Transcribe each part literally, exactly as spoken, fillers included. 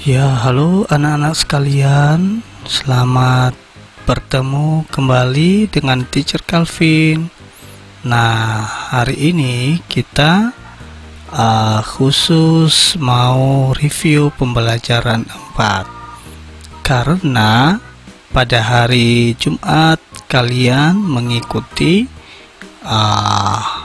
Ya, halo anak-anak sekalian. Selamat bertemu kembali dengan Teacher Calvin. Nah, hari ini kita uh, khusus mau review pembelajaran empat. Karena pada hari Jumat kalian mengikuti uh,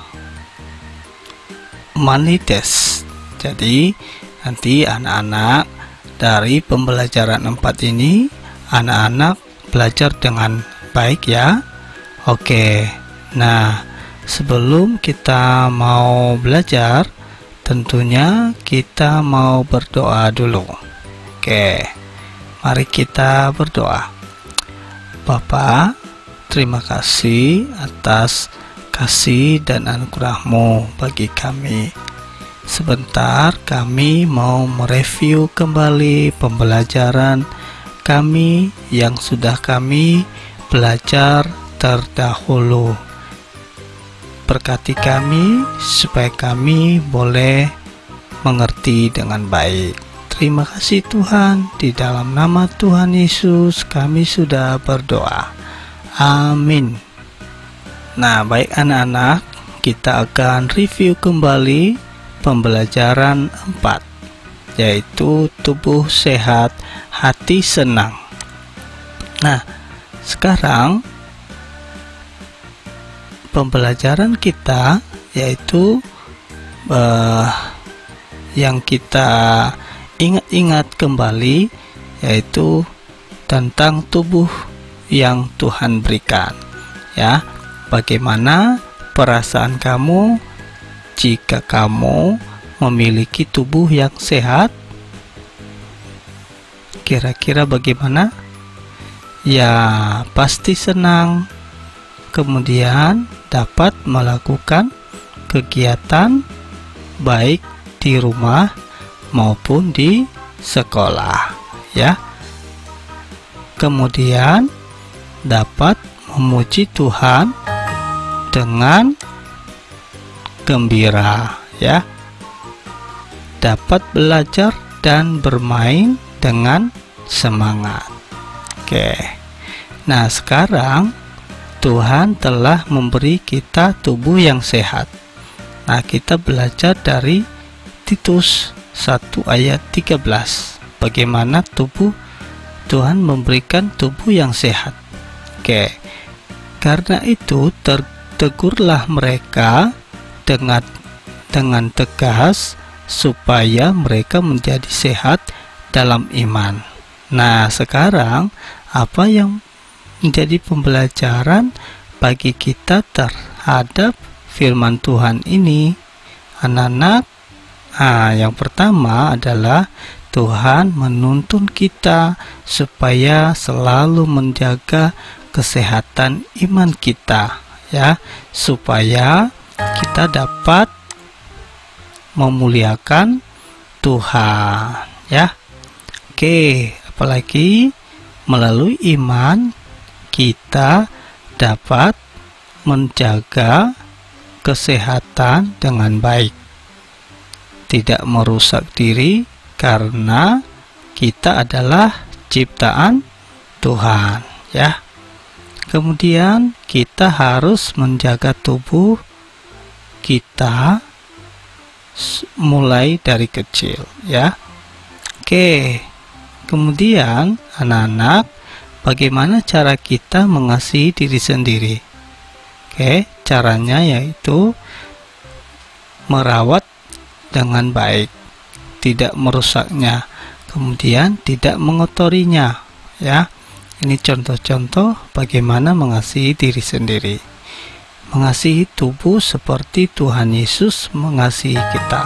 money test. Jadi, nanti anak-anak dari pembelajaran empat ini anak-anak belajar dengan baik ya. Oke. Nah, sebelum kita mau belajar, tentunya kita mau berdoa dulu. Oke. Mari kita berdoa. Bapa, terima kasih atas kasih dan anugerah-Mu bagi kami. Sebentar kami mau mereview kembali pembelajaran kami yang sudah kami belajar terdahulu. Berkati kami supaya kami boleh mengerti dengan baik. Terima kasih Tuhan, di dalam nama Tuhan Yesus kami sudah berdoa. Amin. Nah, baik anak-anak, kita akan review kembali pembelajaran empat, yaitu tubuh sehat, hati senang. Nah, sekarang pembelajaran kita yaitu uh, yang kita ingat-ingat kembali, yaitu tentang tubuh yang Tuhan berikan. Ya, bagaimana perasaan kamu jika kamu memiliki tubuh yang sehat? Kira-kira bagaimana? Ya, pasti senang. Kemudian dapat melakukan kegiatan baik di rumah maupun di sekolah, ya. Kemudian dapat memuji Tuhan dengan gembira, ya. Dapat belajar dan bermain dengan semangat. Oke. Nah, sekarang Tuhan telah memberi kita tubuh yang sehat. Nah, kita belajar dari Titus satu ayat tiga belas. Bagaimana tubuh Tuhan memberikan tubuh yang sehat. Oke. Karena itu tegurlah mereka dengan dengan tegas supaya mereka menjadi sehat dalam iman. Nah, sekarang apa yang menjadi pembelajaran bagi kita terhadap firman Tuhan ini, anak-anak? Nah, yang pertama adalah Tuhan menuntun kita supaya selalu menjaga kesehatan iman kita, ya, supaya kita dapat memuliakan Tuhan, ya. Oke, apalagi melalui iman kita dapat menjaga kesehatan dengan baik, tidak merusak diri karena kita adalah ciptaan Tuhan, ya. Kemudian kita harus menjaga tubuh kita mulai dari kecil, ya. Oke. Kemudian anak-anak, bagaimana cara kita mengasihi diri sendiri? Oke, caranya yaitu merawat dengan baik, tidak merusaknya, kemudian tidak mengotorinya, ya. Ini contoh-contoh bagaimana mengasihi diri sendiri. Mengasihi tubuh seperti Tuhan Yesus mengasihi kita.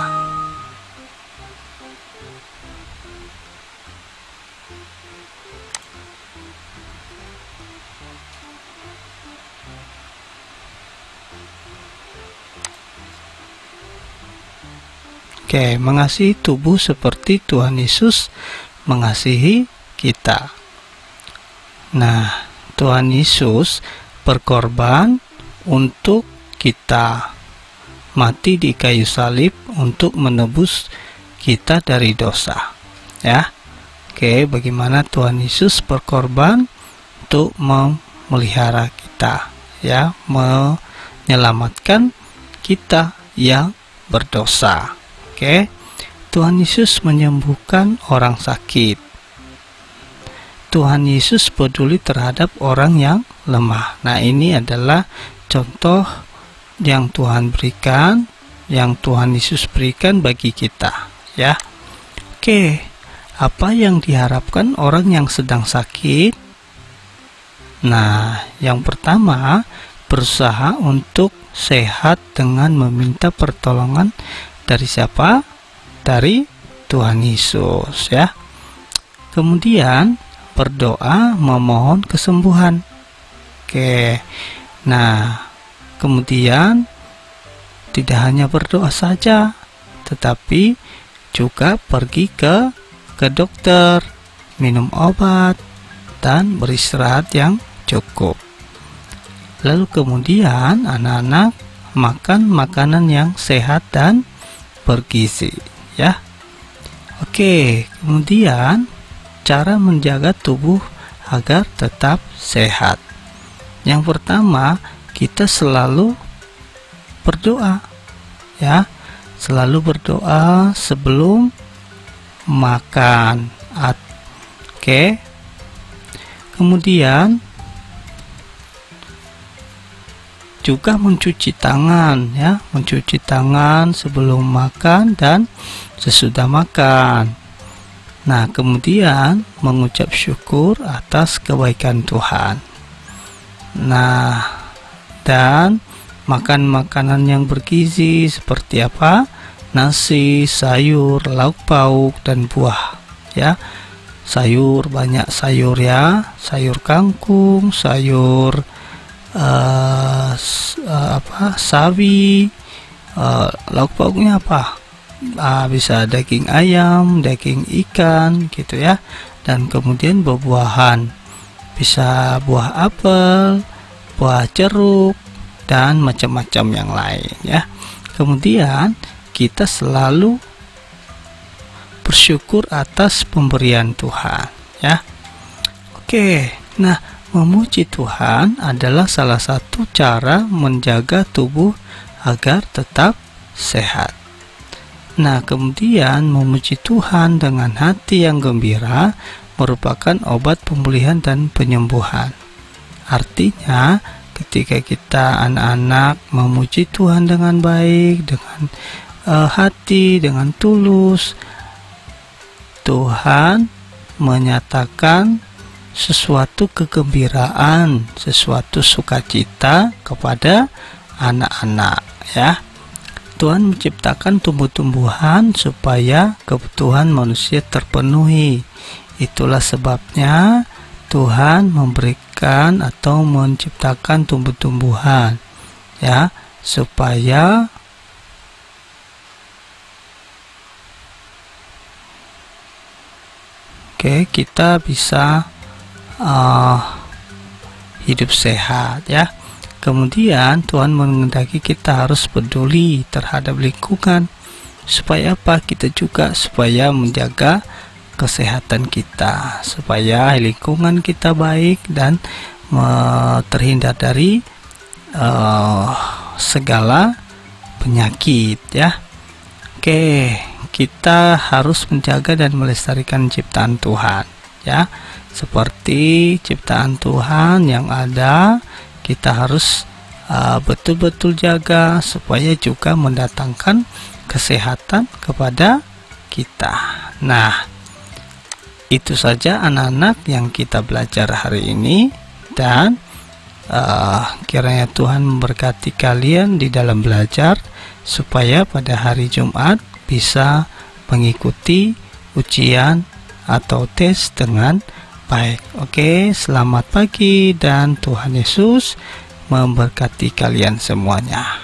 Oke, mengasihi tubuh seperti Tuhan Yesus mengasihi kita. Nah, Tuhan Yesus berkorban untuk kita, mati di kayu salib untuk menebus kita dari dosa, ya. Oke, bagaimana Tuhan Yesus berkorban untuk memelihara kita, ya, menyelamatkan kita yang berdosa. Oke, Tuhan Yesus menyembuhkan orang sakit. Tuhan Yesus peduli terhadap orang yang lemah. Nah, ini adalah contoh yang Tuhan berikan, yang Tuhan Yesus berikan bagi kita, ya. Oke, apa yang diharapkan orang yang sedang sakit? Nah, yang pertama, berusaha untuk sehat dengan meminta pertolongan dari siapa? Dari Tuhan Yesus, ya. Kemudian berdoa memohon kesembuhan. Oke. Nah, kemudian tidak hanya berdoa saja, tetapi juga pergi ke ke dokter, minum obat, dan beristirahat yang cukup. Lalu kemudian anak-anak makan makanan yang sehat dan bergizi, ya. Oke, kemudian cara menjaga tubuh agar tetap sehat. Yang pertama, kita selalu berdoa, ya. Selalu berdoa sebelum makan. Oke. Kemudian juga mencuci tangan, ya, mencuci tangan sebelum makan dan sesudah makan. Nah, kemudian mengucap syukur atas kebaikan Tuhan. Nah, dan makan makanan yang bergizi seperti apa? Nasi, sayur, lauk pauk, dan buah, ya. Sayur, banyak sayur, ya. Sayur kangkung, sayur uh, uh, apa? Sawi, uh, lauk pauknya apa? Uh, bisa daging ayam, daging ikan, gitu, ya. Dan kemudian buah-buahan, bisa buah apel, buah jeruk, dan macam-macam yang lain, ya. Kemudian kita selalu bersyukur atas pemberian Tuhan, ya. Oke, nah, memuji Tuhan adalah salah satu cara menjaga tubuh agar tetap sehat. Nah, kemudian memuji Tuhan dengan hati yang gembira merupakan obat pemulihan dan penyembuhan. Artinya, ketika kita anak-anak memuji Tuhan dengan baik, dengan uh, hati, dengan tulus, Tuhan menyatakan sesuatu kegembiraan, sesuatu sukacita kepada anak-anak, ya. Tuhan menciptakan tumbuh-tumbuhan supaya kebutuhan manusia terpenuhi. Itulah sebabnya Tuhan memberikan atau menciptakan tumbuh-tumbuhan, ya, supaya oke, kita bisa uh, hidup sehat, ya. Kemudian Tuhan menghendaki kita harus peduli terhadap lingkungan. Supaya apa? Kita juga supaya menjaga kesehatan kita, supaya lingkungan kita baik dan uh, terhindar dari uh, segala penyakit, ya. Oke, kita harus menjaga dan melestarikan ciptaan Tuhan, ya. Seperti ciptaan Tuhan yang ada, kita harus betul-betul uh, jaga supaya juga mendatangkan kesehatan kepada kita. Nah, itu saja anak-anak yang kita belajar hari ini, dan uh, kiranya Tuhan memberkati kalian di dalam belajar supaya pada hari Jumat bisa mengikuti ujian atau tes dengan baik. Oke, selamat pagi dan Tuhan Yesus memberkati kalian semuanya.